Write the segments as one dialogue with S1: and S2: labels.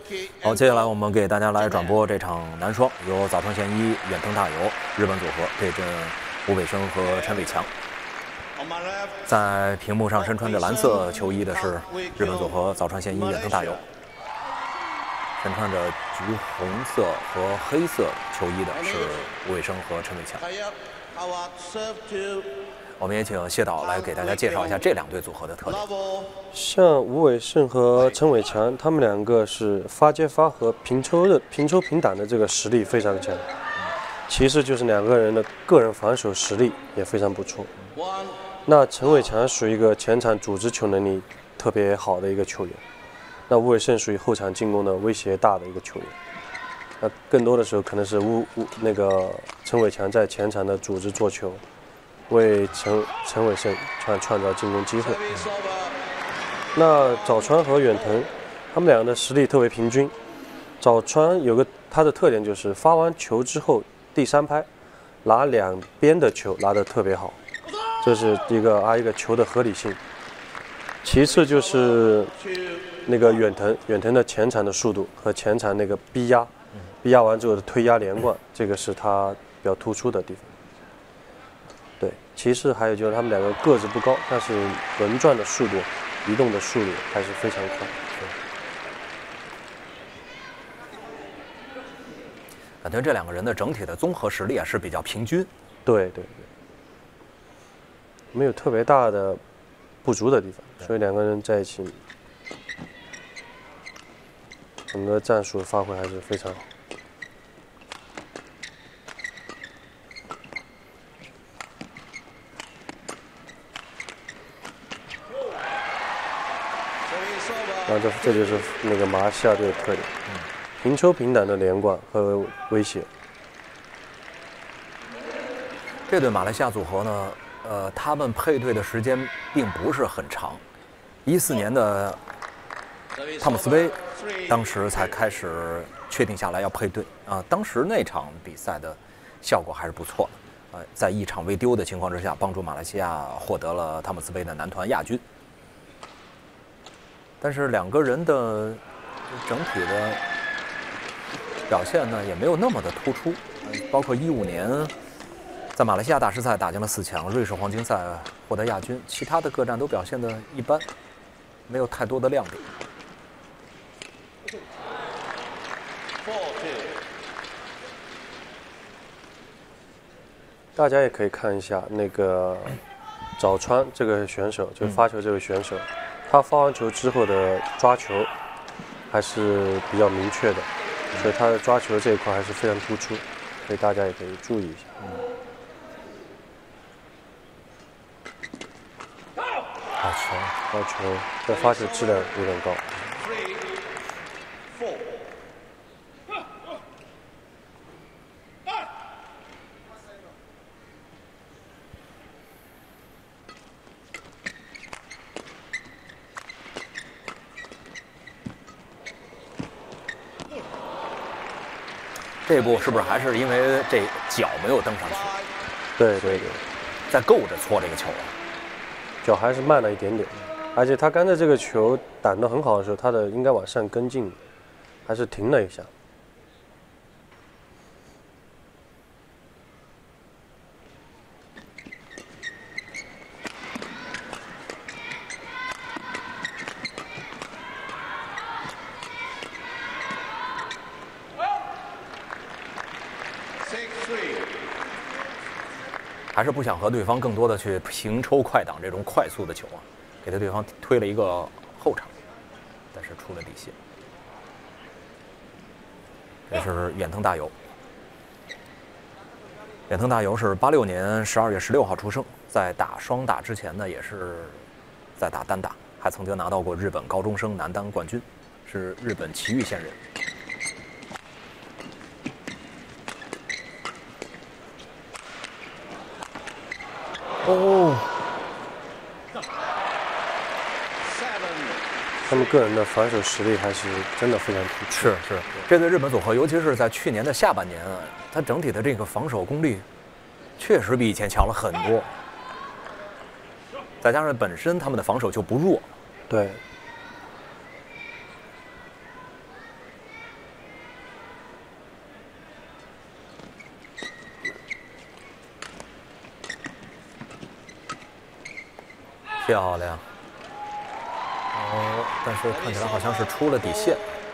S1: 好，接下来我们给大家来转播这场男双，由早川贤一、远藤大友日本组合对阵吴伟生和陈伟强。在屏幕上身穿着蓝色球衣的是日本组合早川贤一、远藤大友，身穿着橘红色和黑色球衣的是吴伟生和陈伟强。我们也请谢导来给大家介绍一下这两队组合的特点。
S2: 像吴伟胜和陈伟强，他们两个是发接发和平抽平挡的这个实力非常强。其次就是两个人的个人防守实力也非常不错。那陈伟强属于一个前场组织球能力特别好的一个球员，那吴伟胜属于后场进攻的威胁大的一个球员。那更多的时候可能是陈伟强在前场的组织做球，为陈伟胜创造进攻机会。那早川和远藤，他们俩的实力特别平均。早川有个他的特点就是发完球之后第三拍拿两边的球拿得特别好，这是一个球的合理性。其次就是那个远藤的前场的速度和前场那个逼压完之后的推压连贯，这个是他比较突出的地方。对，其次还有就是他们两个个子不高，但是轮转的速度、移动的速度还是非常快。
S1: 感觉这两个人的整体的综合实力啊是比较平均。
S2: 对，没有特别大的不足的地方，所以两个人在一起，整个战术发挥还是非常好。然后这就是那个马来西亚队的特点，平抽平挡的连贯和威胁。
S1: 这对马来西亚组合呢，他们配对的时间并不是很长，14年的汤姆斯杯，当时才开始确定下来要配对啊。当时那场比赛的效果还是不错的，在1场未丢的情况之下，帮助马来西亚获得了汤姆斯杯的男团亚军。但是两个人的整体的表现呢，也没有那么的突出，包括15年在马来西亚大师赛打进了4强，瑞士黄金赛获得亚军，其他的各站都表现得一般，没有太多的亮点。
S2: 大家也可以看一下那个早川这个选手，就是发球这位选手，他发完球之后的抓球还是比较明确的，所以他的抓球这一块还是非常突出，所以大家也可以注意一下。好球，这发球质量有点高。
S1: 这一步是不是还是因为这脚没有蹬上去？
S2: 对，
S1: 在够着搓这个球啊，
S2: 脚还是慢了一点点，而且他刚才这个球挡得很好的时候，他的应该往上跟进，还是停了一下。
S1: 还是不想和对方更多的去平抽快挡这种快速的球啊，给对方推了一个后场，但是出了底线。这是远藤大友。远藤大友是86年12月16号出生，在打双打之前呢，也是在打单打，还曾经拿到过日本高中生男单冠军，是日本埼玉县人。
S2: 他们个人的防守实力还是真的非常突出。
S1: 是，这对日本组合，尤其是在去年的下半年啊，他整体的这个防守功力确实比以前强了很多。再加上本身他们的防守就不弱。
S2: 对。
S1: 漂亮。哦，但是看起来好像是出了底线。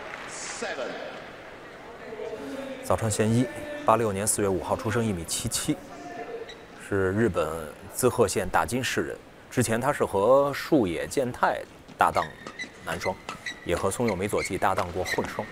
S1: 早川贤一，86年4月5号出生，1.77米，是日本滋贺县大津市人。之前他是和树野健太搭档男双，也和松友美佐纪搭档过混双。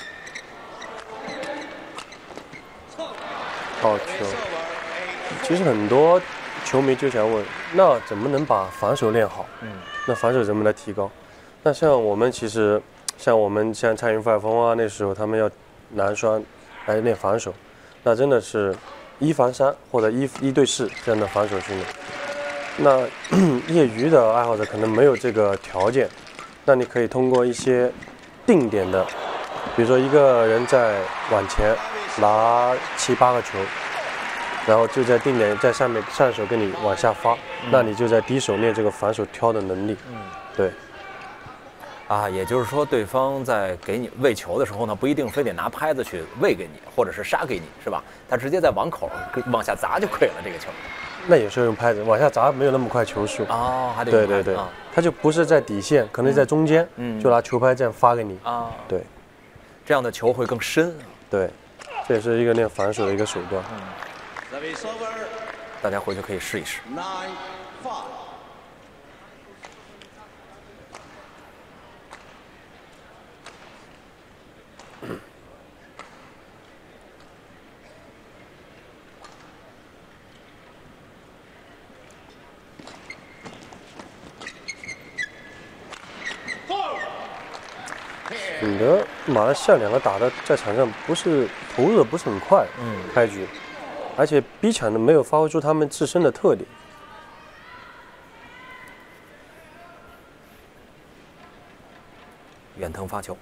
S2: 好球！其实很多球迷就想问，那怎么能把防守练好？那防守怎么来提高？那像我们像蔡云范峰啊，那时候他们要男双来练防守，那真的是1防3或者1对4这样的防守训练。那业余的爱好者可能没有这个条件，那你可以通过一些定点的，比如说一个人在往前拿7、8个球，然后就在定点在上面上手跟你往下发，那你就在低手练这个防守挑的能力。对。
S1: 啊，也就是说，对方在给你喂球的时候呢，不一定非得拿拍子去喂给你，或者是杀给你，是吧？他直接在网口往下砸就可以了，这个球。
S2: 那有时候用拍子往下砸，没有那么快球速。
S1: 哦，还得
S2: 对对对，他就不是在底线，可能在中间，就拿球拍这样发给你。
S1: 啊，
S2: 对，
S1: 这样的球会更深。
S2: 对，这也是一个练防守的一个手段。
S1: 大家回去可以试一试。
S2: 你的马来西亚两个打的在场上不是投入的不是很快，开局，而且逼抢的没有发挥出他们自身的特点。
S1: 远藤发球，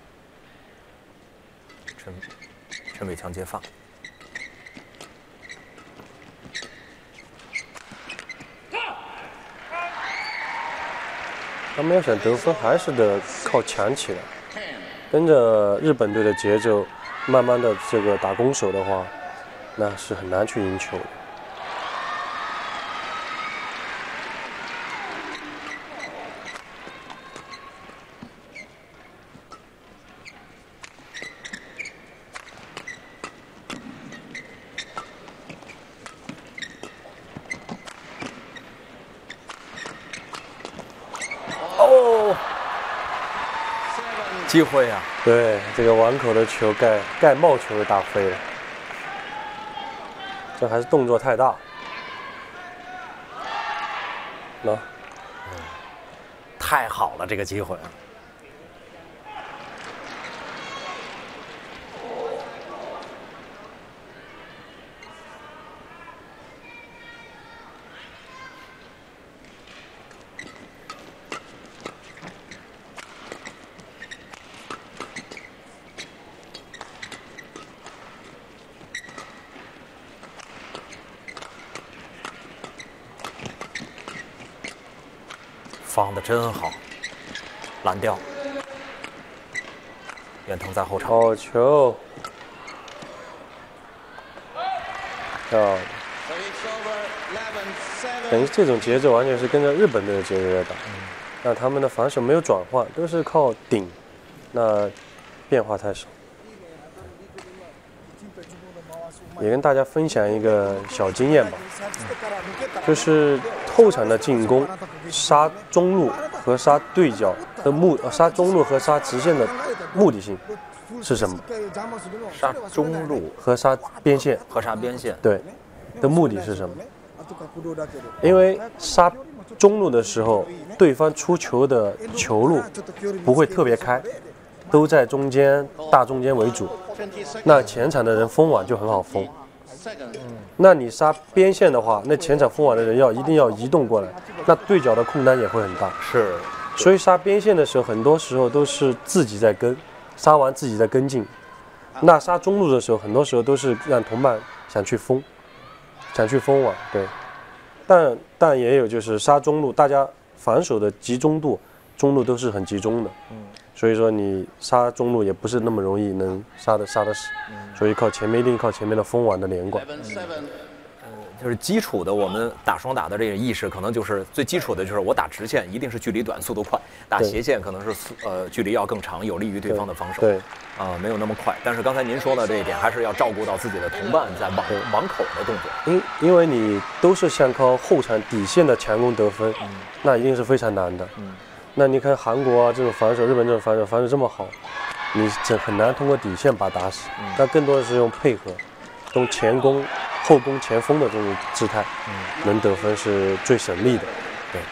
S1: 陈伟强接发。
S2: 他们要想得分，还是得靠抢起来，跟着日本队的节奏，慢慢的这个打攻守的话，那是很难去赢球的。
S1: 机会呀！
S2: 对，这个碗口的球盖帽球给打飞了，这还是动作太大。那，
S1: 太好了，这个机会。放的真好，拦掉。远藤在后场。
S2: 好球！漂亮。等于这种节奏完全是跟着日本队的节奏在打，那他们的防守没有转换，都是靠顶，那变化太少。也跟大家分享一个小经验吧，就是后场的进攻，杀中路和杀对角的杀中路和杀直线的目的性是什么？
S1: 杀中路
S2: 和杀边线。
S1: 和杀边线。
S2: 对，的目的是什么？因为杀中路的时候，对方出球的球路不会特别开，都在中间大中间为主，那前场的人封网就很好封。那你杀边线的话，那前场封网的人一定要移动过来，那对角的空单也会很大。
S1: 是，
S2: 所以杀边线的时候，很多时候都是自己在跟，杀完自己再跟进。那杀中路的时候，很多时候都是让同伴想去封网，对。但也有就是杀中路，大家防守的集中度，中路都是很集中的。所以说你杀中路也不是那么容易能杀得死，所以一定靠前面的封网的连贯。
S1: 就是基础的，我们打双打的这个意识，可能就是最基础的，就是我打直线一定是距离短、速度快；打斜线可能是距离要更长，有利于对方的防守。
S2: 对，
S1: 没有那么快。但是刚才您说的这一点，还是要照顾到自己的同伴在网口的动作。
S2: 因为你都是想靠后场底线的强攻得分，那一定是非常难的。那你看韩国啊这种防守，日本这种防守这么好，你很难通过底线把它打死。那更多的是用配合，用前攻、后攻、前锋的这种姿态，能得分是最省力的。
S1: 对。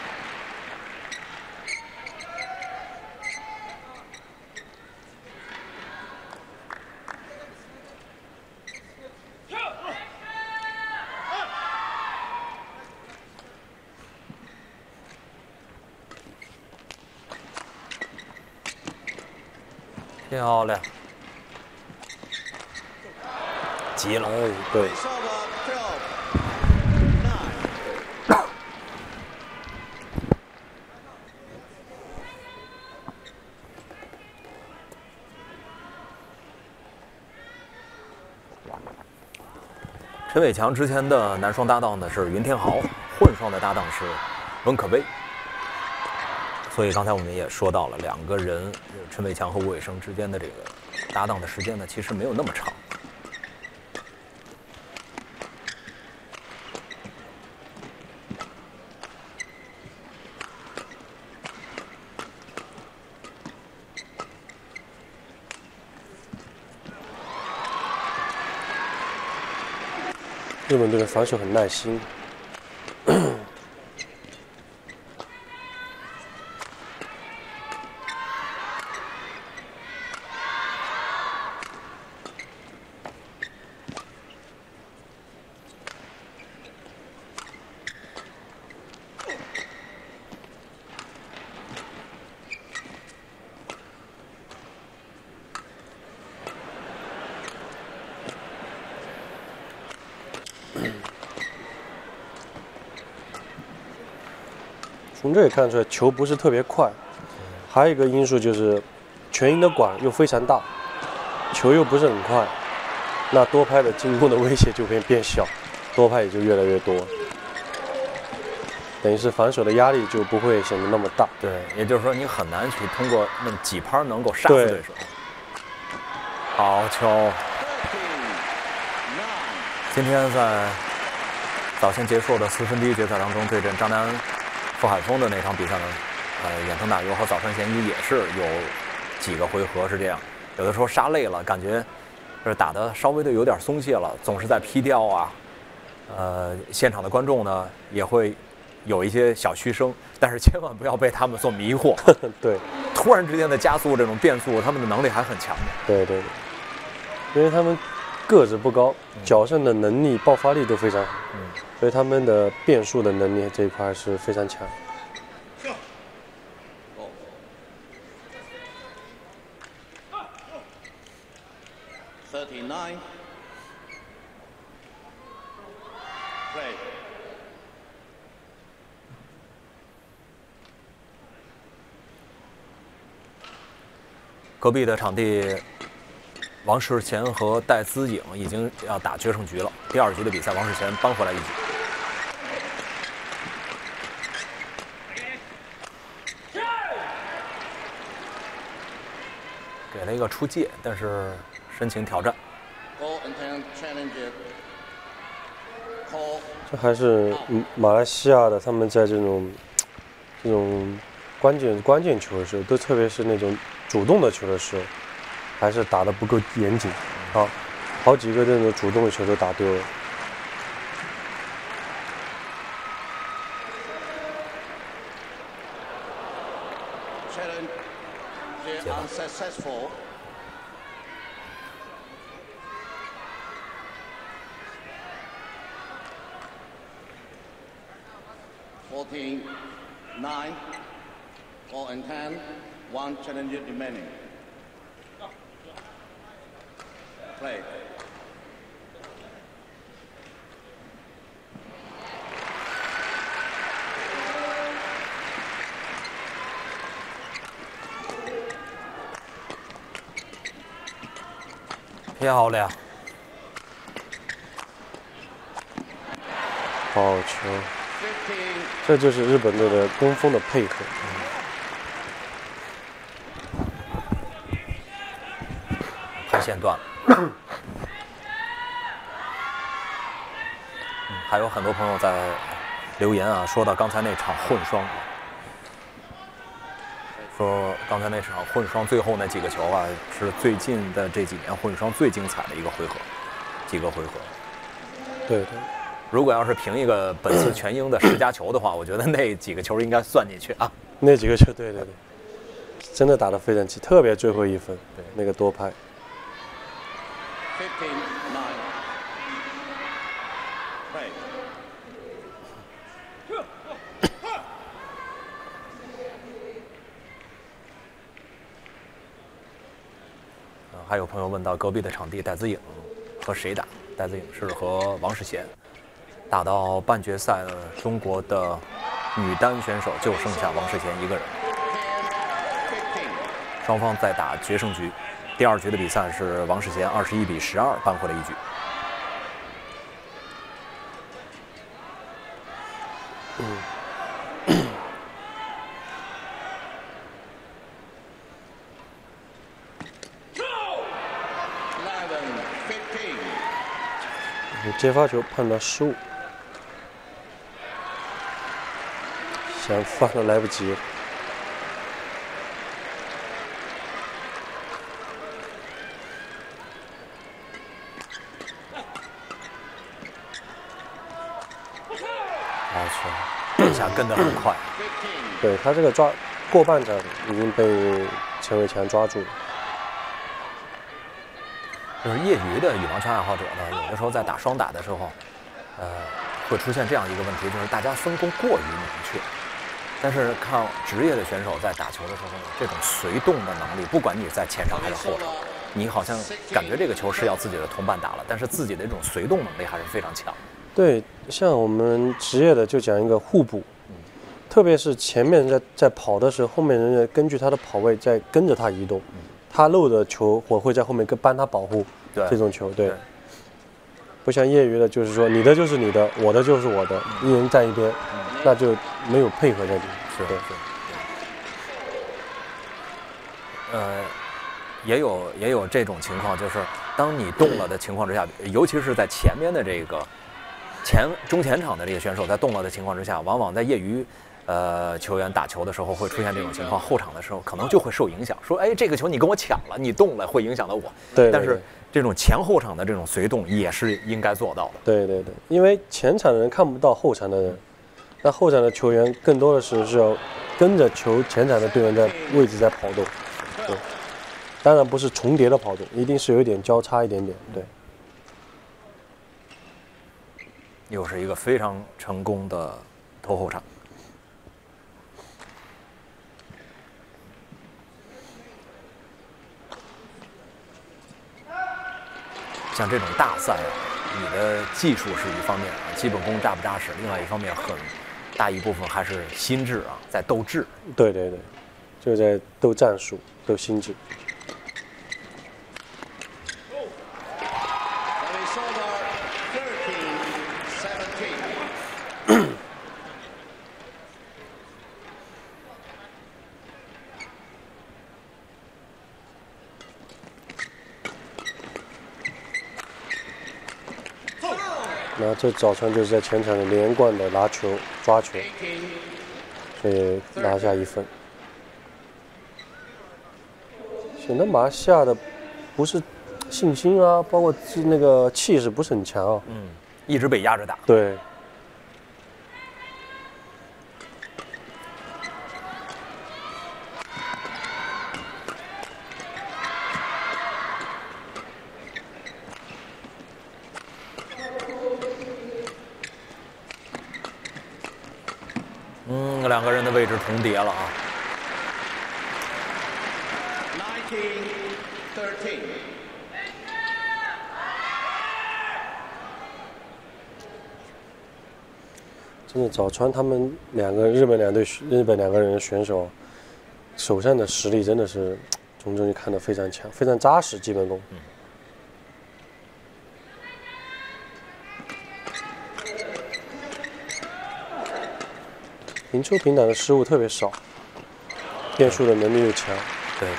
S1: 漂亮，急了，
S2: 对。
S1: 陈伟强之前的男双搭档呢是云天豪，混双的搭档是温可薇。所以刚才我们也说到了，两个人陈伟强和吴伟生之间的这个搭档的时间呢，其实没有那么长。
S2: 日本队的防守很耐心。从这也看出来，球不是特别快。还有一个因素就是全营的管又非常大，球又不是很快，那多拍的进攻的威胁就会变小，多拍也就越来越多，等于是防守的压力就不会显得那么大。
S1: 对，也就是说你很难去通过那几拍能够杀死对手。好球！今天在早先结束的4分之一决赛当中，对阵张南傅海峰的那场比赛呢，远藤打优和早川贤一也是有几个回合是这样，有的时候杀累了，感觉是打得稍微的有点松懈了，总是在劈吊啊。现场的观众呢也会有一些小嘘声，但是千万不要被他们所迷惑。
S2: 对，
S1: 突然之间的加速，这种变速，他们的能力还很强的。
S2: 对对对，因为他们个子不高，脚上的能力、爆发力都非常好，所以他们的变速的能力这一块是非常强。
S3: 39. Play.
S1: 隔壁的场地，王世贤和戴资颖已经要打决胜局了。第2局的比赛，王世贤扳回来1局。给了一个出界，但是申请挑战。
S2: 这还是马来西亚的，他们在这种关键球的时候，都特别是那种主动的球的时候，还是打得不够严谨。好几个这种主动的球都打丢了。
S3: Unsuccessful. (14, 9, 4 and 10, 1 challenger remaining. Play.
S1: 漂亮！
S2: 好球，这就是日本队的攻锋的配合。
S1: 拍线断了。还有很多朋友在留言啊，说到刚才那场混双，说刚才那场混双最后那几个球啊，是最近的这几年混双最精彩的一个回合，几个回合。
S2: 对。
S1: 如果要是评一个本次全英的10佳球的话，我觉得那几个球应该算进去啊。
S2: 那几个球，对，真的打得非常齐，特别最后一分，
S1: 对，
S2: 那个多拍。
S1: 还有朋友问到隔壁的场地戴资颖和谁打？戴资颖是和王世贤。打到半决赛呢，中国的女单选手就剩下王世贤一个人。双方在打决胜局，第2局的比赛是王世贤21比12扳回了一局。
S2: 接发球判断失误，想放都来不及了。
S1: 好球，这下跟得很快。
S2: 对他这个抓过半场已经被陈伟强抓住了。
S1: 就是业余的羽毛球爱好者呢，有的时候在打双打的时候，会出现这样一个问题，就是大家分工过于明确。但是看职业的选手在打球的时候呢，这种随动的能力，不管你在前场还是后场，你好像感觉这个球是要自己的同伴打了，但是自己的这种随动能力还是非常强。
S2: 对，像我们职业的就讲一个互补，特别是前面在跑的时候，后面人家根据他的跑位在跟着他移动。他漏的球，我会在后面帮他保护。
S1: 对
S2: 这种球，对，不像业余的，就是说你的就是你的，我的就是我的，一人站一边，那就没有配合在里面。
S1: 是的，也有这种情况，就是当你动了的情况之下，尤其是在前面的这个中前场的这个选手在动了的情况之下，往往在业余。球员打球的时候会出现这种情况，后场的时候可能就会受影响。说，哎，这个球你跟我抢了，你动了，会影响到我。
S2: 对。
S1: 但是这种前后场的这种随动也是应该做到的。
S2: 对，因为前场的人看不到后场的人，那后场的球员更多的是要跟着前场的队员在位置在跑动。对，当然不是重叠的跑动，一定是有一点交叉一点点。对。
S1: 又是一个非常成功的头后场。像这种大赛啊，你的技术是一方面啊，基本功扎不扎实；另外一方面，很大一部分还是心智啊，在斗智。
S2: 对，就在斗战术、斗心智。那这早川就是在前场的连贯的拿球、抓球，所以拿下1分。显得马来西亚的不是信心啊，包括那个气势不是很强啊。
S1: 一直被压着打。
S2: 对。
S1: 两个人的位置重叠了啊。
S3: 19-13。
S2: 真的，早川他们日本两个人的选手，手上的实力真的是从中就看得非常强，非常扎实，基本功。 平抽平挡的失误特别少，变数的能力又强。
S1: 对。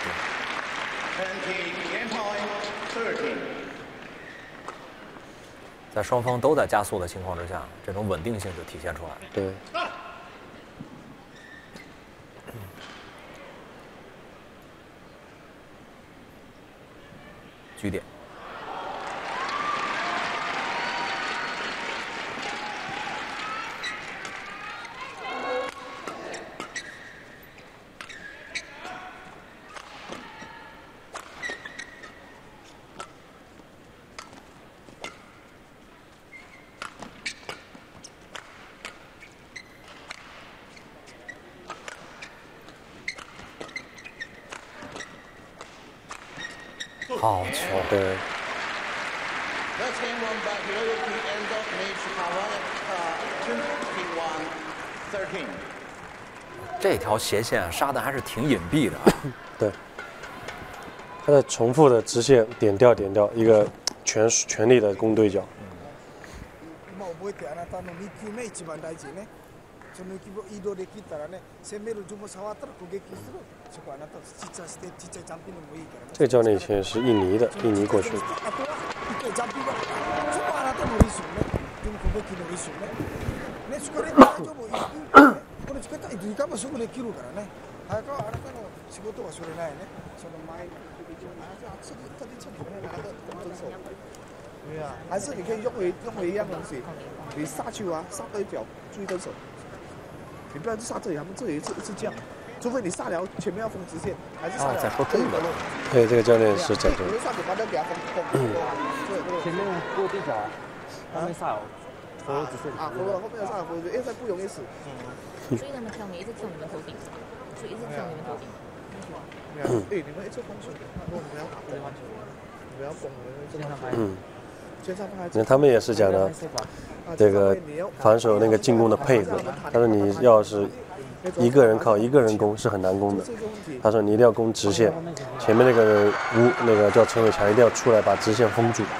S1: 在双方都在加速的情况之下，这种稳定性就体现出来了。
S2: 对。
S1: 局点。好球！
S2: 对。
S1: 这条斜线杀的还是挺隐蔽的。
S2: 对。他在重复的直线点掉一个全力的攻对角。这个教练以前是印尼过去的。
S4: 对啊，还是你可以用回一样东西，你杀球啊，杀对角，注意对手。你不要去杀这里，他们这里一直这样，除非你杀了前面要封直线，还是杀了。
S1: 再说中的。
S2: 对，这个教练是讲究。
S4: 你杀球把它给他封。
S5: 前面过对角，后面杀了，封直线。
S4: 啊，封了，后面要杀了封，因为这不容易死。
S6: 所以他们跳，你一直跳你们头顶，所以一直跳你们头顶。
S4: 你们一直封水，如果你们要打对方球，你们要攻，
S2: 那他们也是讲的这个防守那个进攻的配合。他说你要是一个人靠一个人攻是很难攻的。他说你一定要攻直线，前面那个叫陈伟强一定要出来把直线封住。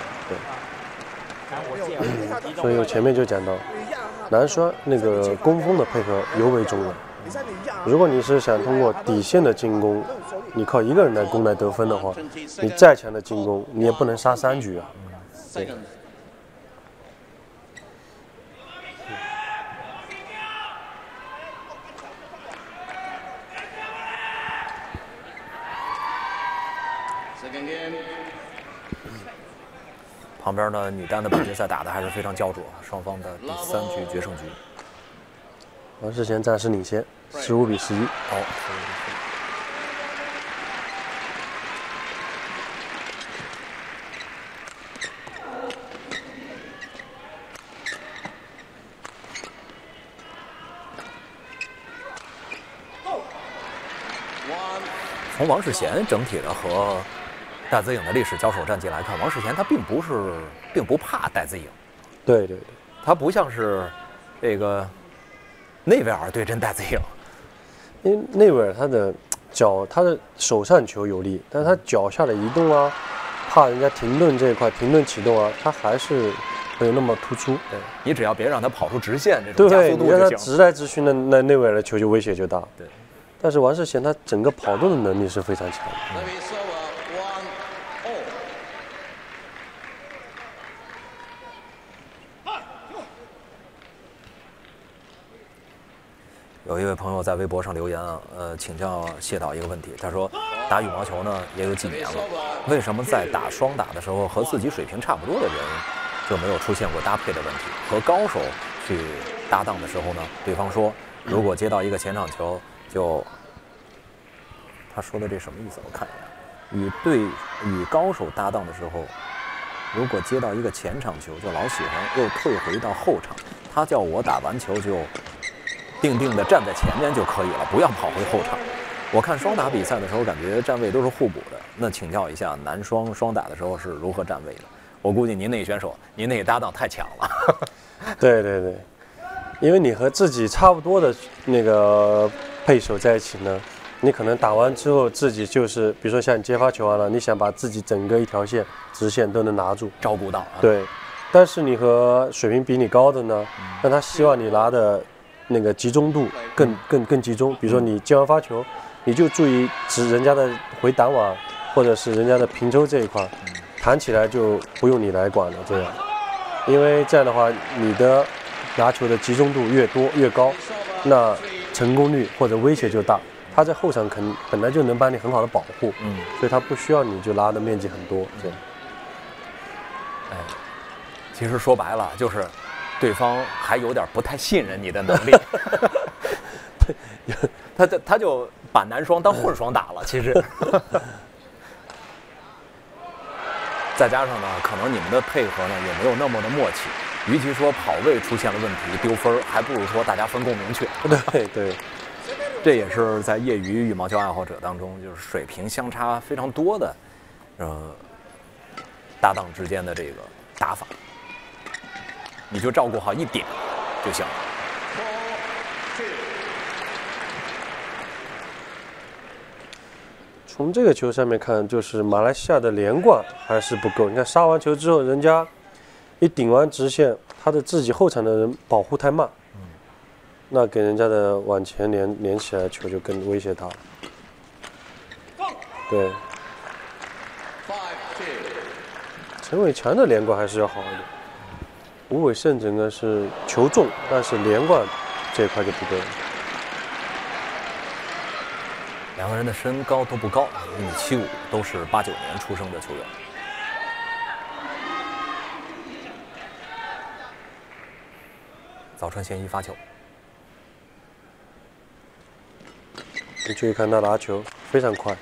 S2: 对。所以前面就讲到，男双那个攻锋的配合尤为重要。如果你是想通过底线的进攻，你靠一个人来攻来得分的话，你再强的进攻你也不能杀3局啊。对。
S1: 旁边呢，女单的半决赛打的还是非常焦灼，双方的第3局决胜局。
S2: 王世贤暂时领先，15比11。
S1: 好。从王世贤整体的和戴资颖的历史交手战绩来看，王世贤他并不怕戴资颖。
S2: 对对对，
S1: 他不像是这个内维尔对阵戴资颖。
S2: 因为内维尔他的手上球有力，但是他脚下的移动啊，怕人家停顿这一块停顿启动啊，他还是没有那么突出。
S1: 对，你只要别让他跑出直线这种加速度就行。
S2: 你让他直来直去，那内维尔的球就威胁就大。
S1: 对。
S2: 但是王世贤他整个跑动的能力是非常强的。
S1: 有一位朋友在微博上留言啊，请教谢导一个问题，他说打羽毛球呢也有几年了，为什么在打双打的时候和自己水平差不多的人就没有出现过搭配的问题？和高手去搭档的时候呢，对方说如果接到一个前场球他说的这什么意思？我看一眼，与高手搭档的时候，如果接到一个前场球，就老喜欢又退回到后场。他叫我打完球就定定的站在前面就可以了，不要跑回后场。我看双打比赛的时候，感觉站位都是互补的。那请教一下，男双双打的时候是如何站位的？我估计您那选手，您那搭档太强了。
S2: 对对对，因为你和自己差不多的那个配手在一起呢。你可能打完之后自己就是，比如说像你接发球完了，你想把自己整个一条线直线都能拿住，
S1: 照顾到。
S2: 对，但是你和水平比你高的呢，那他希望你拿的那个集中度更集中。比如说你接完发球，你就注意指人家的回挡网或者是人家的平抽这一块，弹起来就不用你来管了，这样，因为这样的话你的拿球的集中度越多越高，那成功率或者威胁就大。他在后场本来就能帮你很好的保护，所以他不需要你就拉的面积很多，这样。
S1: 哎，其实说白了就是对方还有点不太信任你的能力，他就把男双当混双打了，其实。再加上呢，可能你们的配合呢也没有那么的默契，与其说跑位出现了问题丢分，还不如说大家分工明确。
S2: 对。
S1: 这也是在业余羽毛球爱好者当中，就是水平相差非常多的，搭档之间的这个打法，你就照顾好一点就行了。
S2: 从这个球上面看，就是马来西亚的连贯还是不够。你看杀完球之后，人家一顶完直线，他的自己后场的人保护太慢。那给人家的往前连起来球就更威胁大了。对，陈伟强的连贯还是要好一点。吴伟胜整个是球重，但是连贯这一块就不对了。
S1: 两个人的身高都不高，1.75米，都是89年出生的球员。早川贤一发球。
S2: 你注意看他拿球非常快，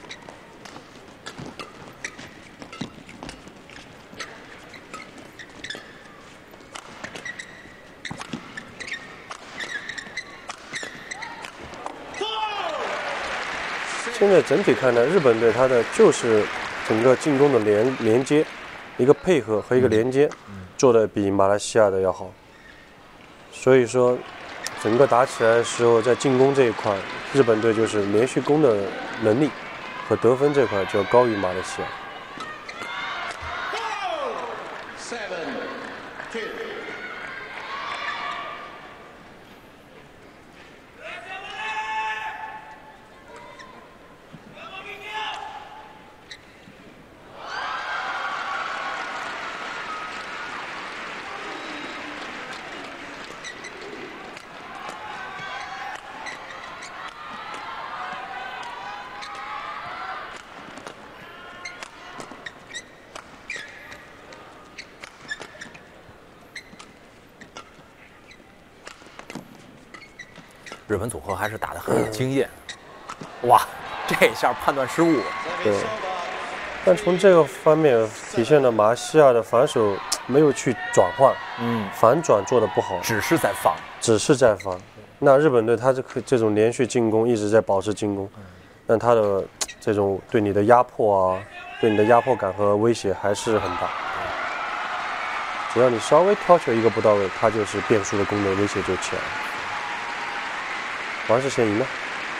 S2: 现在整体看呢，日本队他的就是整个进攻的连接，一个配合和一个连接，做的比马来西亚的要好。所以说，整个打起来的时候，在进攻这一块，日本队就是连续攻的能力和得分这块就要高于马来西亚。
S1: 日本组合还是打得很惊艳，哇，这一下判断失误。
S2: 对，但从这个方面体现了马来西亚的防守没有去转换，反转做得不好，
S1: 只是在防。
S2: 那日本队他这种连续进攻一直在保持进攻，但他的这种对你的压迫啊，对你的压迫感和威胁还是很大。只要你稍微挑球一个不到位，他就是变数的功能威胁就起来了。王世贤赢了。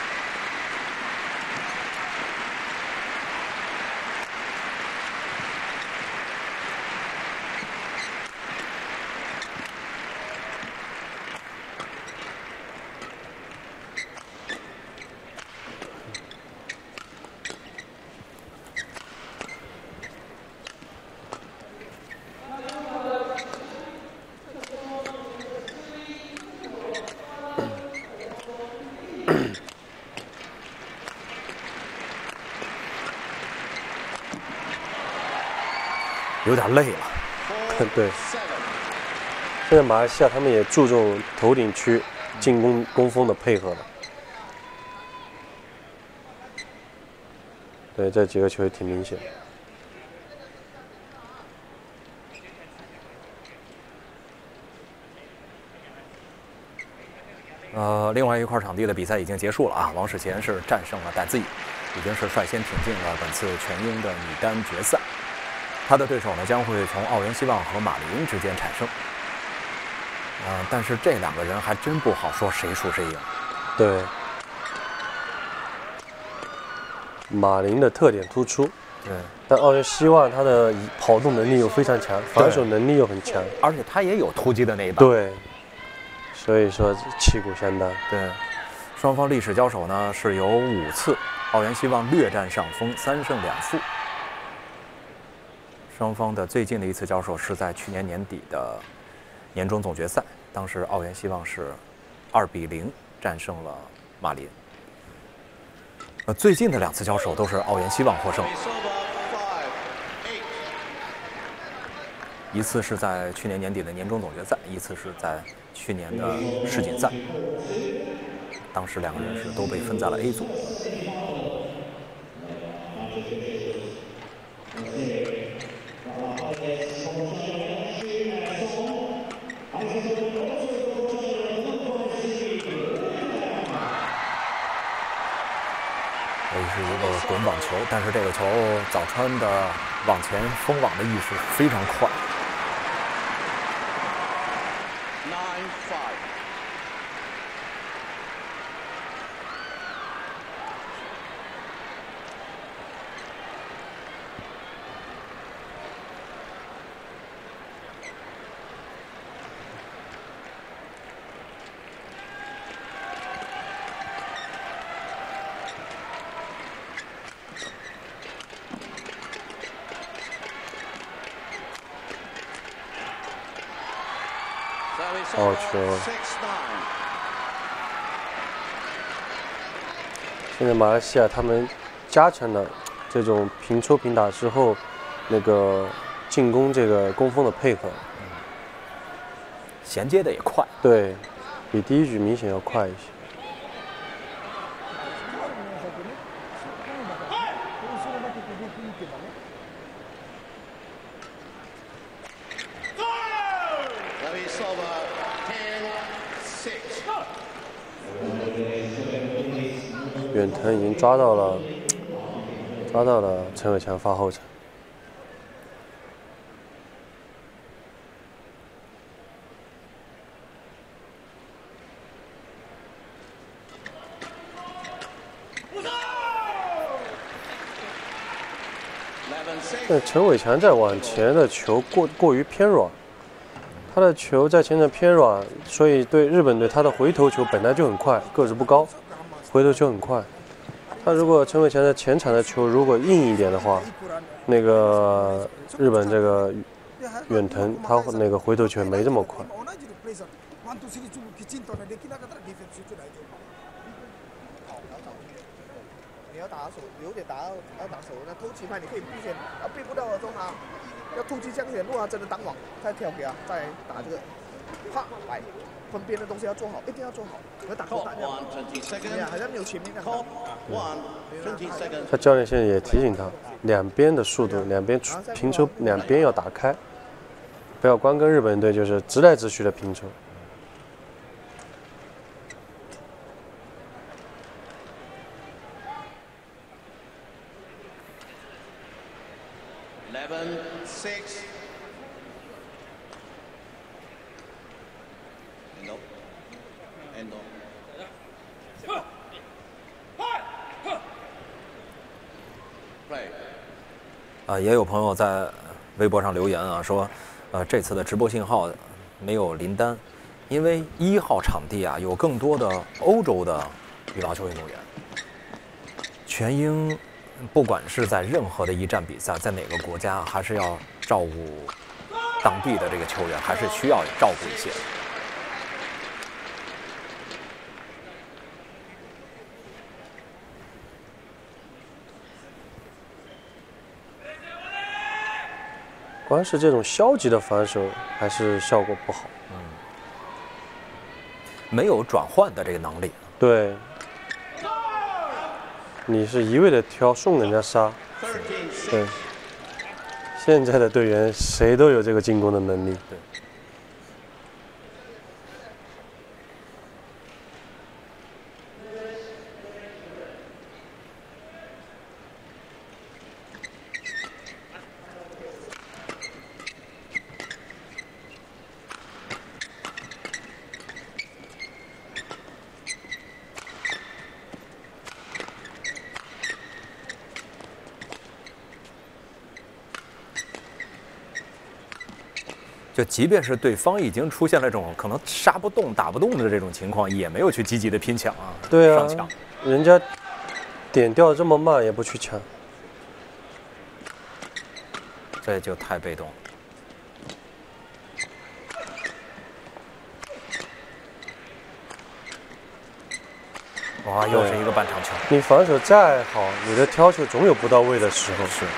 S1: 有点累了。
S2: 对，现在马来西亚他们也注重头顶区进攻攻锋的配合了。对，这几个球也挺明显。
S1: 另外一块场地的比赛已经结束了啊，王世贤是战胜了戴资颖，已经是率先挺进了本次全英的女单决赛。他的对手呢将会从奥原希望和马林之间产生。但是这两个人还真不好说谁输谁赢。
S2: 对，马林的特点突出，
S1: 对，
S2: 但奥原希望他的跑动能力又非常强，防守能力又很强，
S1: 而且他也有突击的那一把。
S2: 对， 所以说旗鼓相当。
S1: 对，双方历史交手呢是有5次，澳元希望略占上风，3胜2负。双方的最近的一次交手是在去年年底的年终总决赛，当时澳元希望是2比0战胜了马林。最近的2次交手都是澳元希望获胜，一次是在去年年底的年终总决赛，一次是在去年的世锦赛。当时2个人是都被分在了 A 组。这是一个滚网球，但是这个球早川的往前封网的意识非常快。
S2: 好球！现在马来西亚他们加强了这种平抽平打之后，那个进攻这个攻锋的配合，
S1: 衔接的也快，
S2: 对，比第一局明显要快一些。远藤已经抓到了陈伟强发后场。那陈伟强在往前的球过于偏软，他的球在前场偏软，所以对日本队他的回头球本来就很快，个子不高，回头球很快。他如果陈伟强在前场的球如果硬一点的话，那个日本这个远藤他那个回头球没这么快。
S4: 你要打手，有点要打手，那偷棋拍你可以避先，避不到的时候他要突击向前，如果他真的挡网，再跳给他，再打这个，啪来，分边的东西要做好，一定要做好，要打扣打这样，对呀，好像没有前面那样。
S2: 他教练现在也提醒他，两边的速度，两边平抽，两边要打开，不要光跟日本队就是直来直去的平抽。
S1: 也有朋友在微博上留言啊，说，这次的直播信号没有林丹，因为1号场地啊有更多的欧洲的羽毛球运动员。全英不管是在任何的一站比赛，在哪个国家，还是要照顾当地的这个球员，还是需要照顾一些。
S2: 光是这种消极的防守还是效果不好，
S1: 没有转换的这个能力。
S2: 对，你是一味的挑送人家杀，对。现在的队员谁都有这个进攻的能力。
S1: 对。 就即便是对方已经出现了这种可能杀不动、打不动的这种情况，也没有去积极的拼抢啊，
S2: 对啊
S1: 上抢。
S2: 人家点掉这么慢也不去抢，
S1: 这就太被动了。哇，又是一个半场球。
S2: 你防守再好，你的挑球总有不到位的时候。
S1: 是。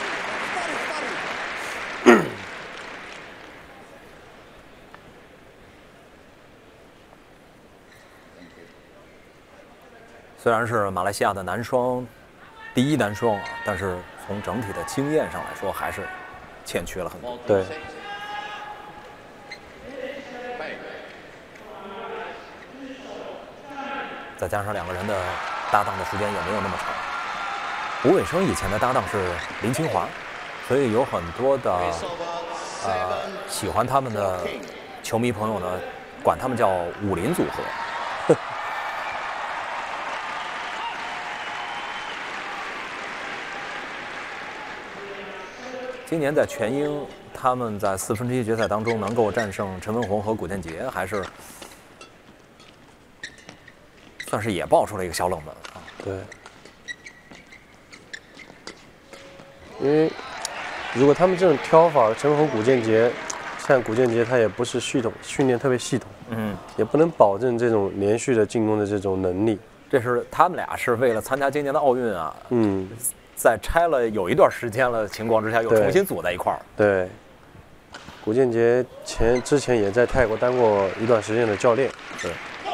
S1: 虽然是马来西亚的男双第一男双啊，但是从整体的经验上来说，还是欠缺了很多。
S2: 对。
S1: 再加上两个人的搭档的时间也没有那么长。吴伟生以前的搭档是林清华，所以有很多的喜欢他们的球迷朋友呢，管他们叫武林组合。今年在全英，他们在1/4决赛当中能够战胜陈文宏和古建杰，还是算是也爆出了一个小冷门啊。
S2: 对，因为如果他们这种挑法，陈文宏、古建杰，像古建杰他也不是训练特别系统，也不能保证这种连续的进攻的这种能力。
S1: 这是他们俩是为了参加今年的奥运啊，在拆了有一段时间了情况之下，又重新组在一块儿。
S2: 对，古建杰之前也在泰国当过一段时间的教练。
S1: 对。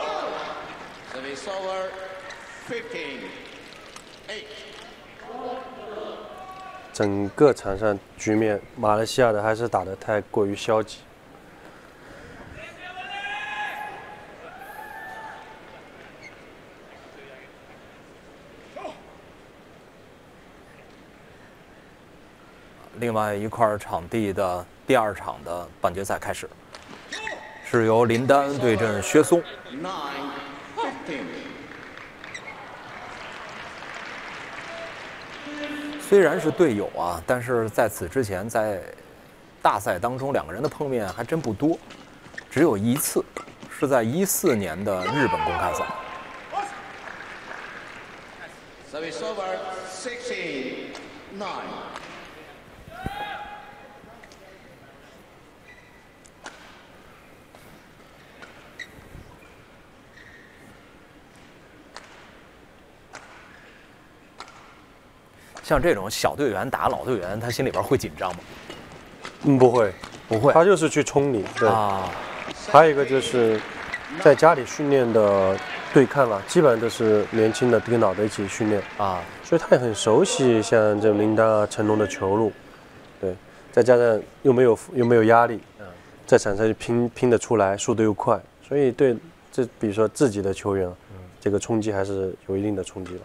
S2: 整个场上局面，马来西亚的还是打得太过于消极。
S1: 另外一块场地的第2场的半决赛开始，是由林丹对阵薛松。虽然是队友啊，但是在此之前，在大赛当中两个人的碰面还真不多，只有一次，是在14年的日本公开赛。像这种小队员打老队员，他心里边会紧张吗？
S2: 不会，
S1: 不会。
S2: 他就是去冲你。对
S1: 啊。
S2: 还有一个就是在家里训练的对抗了，基本上都是年轻的跟老的一起训练
S1: 啊，
S2: 所以他也很熟悉像这种林丹啊、成龙的球路。对，再加上又没有压力，在场上就拼得出来，速度又快，所以对比如说自己的球员，这个冲击还是有一定的冲击了。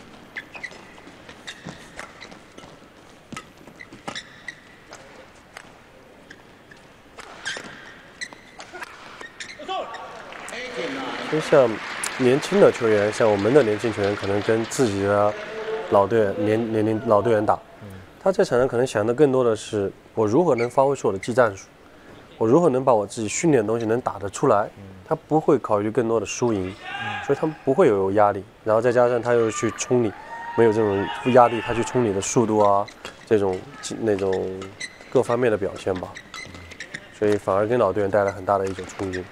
S2: 就像年轻的球员，像我们的年轻球员，可能跟自己的老队员老队员打，他在场上可能想的更多的是我如何能发挥出我的技战术，我如何能把我自己训练的东西能打得出来，他不会考虑更多的输赢，所以他们不会有压力。然后再加上他又去冲你，没有这种压力，他去冲你的速度啊，这种那种各方面的表现吧，所以反而给老队员带来很大的一种冲击。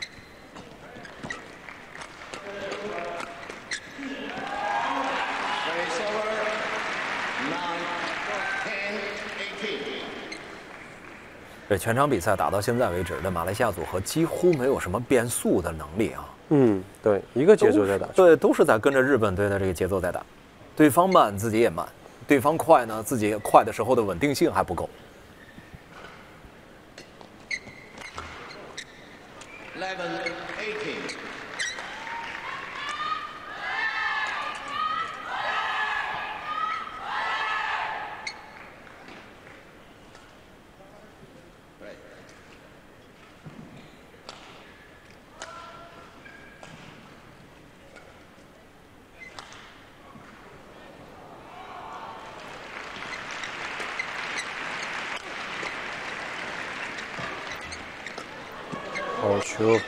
S1: 这全场比赛打到现在为止，这马来西亚组合几乎没有什么变速的能力啊。
S2: 对，一个节奏在打。
S1: 对，都是在跟着日本队的这个节奏在打。对方慢，自己也慢；对方快呢，自己快的时候的稳定性还不够。
S2: 好球，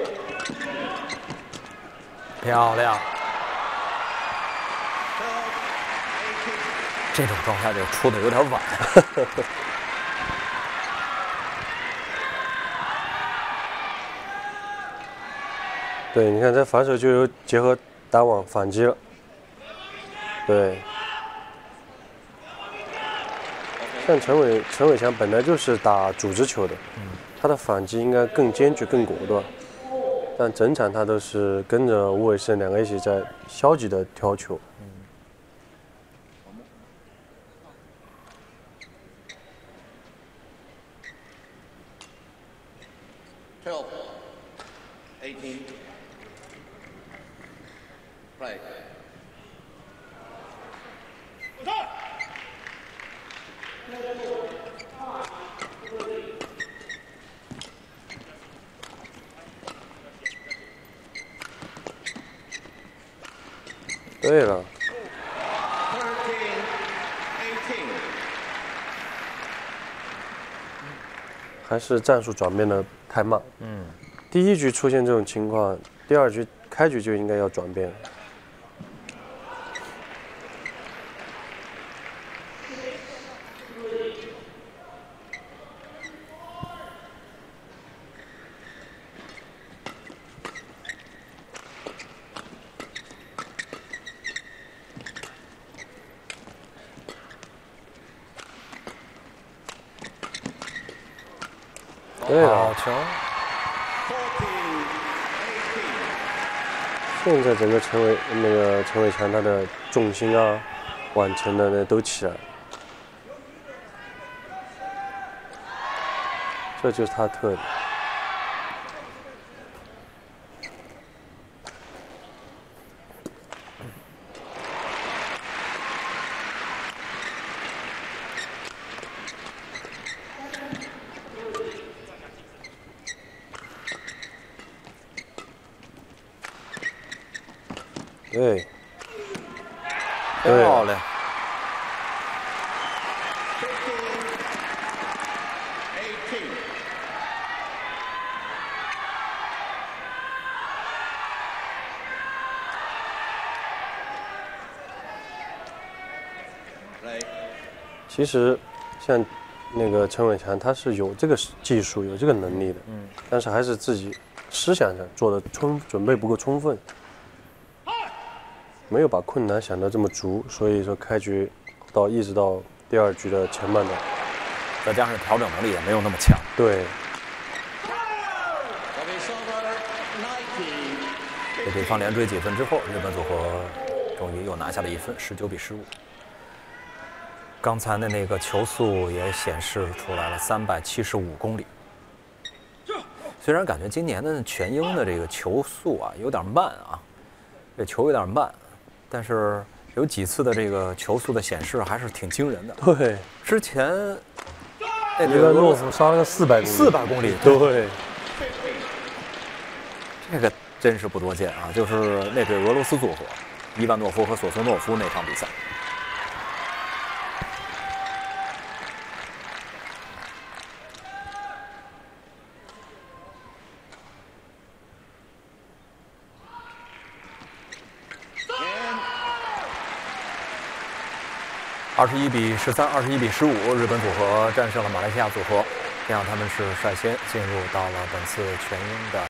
S1: 漂亮。这种状态就出的有点晚。
S2: 对，你看这反手就有结合打网反击了。对，像陈伟强本来就是打组织球的，他的反击应该更坚决、更果断，但整场他都是跟着吴伟胜两个一起在消极的挑球。
S3: 12, 18, play.
S2: 对了，
S3: 13, 18.
S2: 还是战术转变的太慢。第一局出现这种情况，第二局开局就应该要转变。对了，
S1: 好球！
S2: 现在整个陈伟强他的重心啊、完成的那都起来了，这就是他的特点。对，
S1: 漂亮。
S2: 其实像那个陈伟强，他是有这个技术、有这个能力的，但是还是自己思想上做的准备不够充分，没有把困难想得这么足，所以说开局一直到第二局的前半段，
S1: 再加上调整能力也没有那么强。
S2: 对，
S1: 被对方连追几分之后，日本组合终于又拿下了1分，19比15。刚才的那个球速也显示出来了，375公里。虽然感觉今年的全英的这个球速啊有点慢啊，这球有点慢，但是有几次的这个球速的显示还是挺惊人的。
S2: 对，
S1: 之前那
S2: 一个诺夫杀了个400公里
S1: ，400公里，
S2: 对，
S1: 这个真是不多见啊！就是那对俄罗斯组合，伊万诺夫和索斯诺夫那场比赛。21比13、21比15，日本组合战胜了马来西亚组合，这样他们是率先进入到了本次全英的